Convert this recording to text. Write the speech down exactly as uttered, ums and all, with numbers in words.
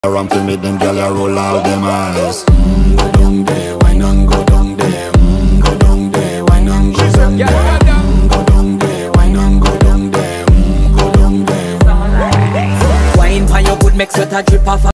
Around to make them gyal a roll out them eyes. Mm, go down there, wine and go down there. Mm, go down there, wine and go down there. Mm, go down there, wine and go down there. Mm, go down there. Wine for your good make sweat a drip off.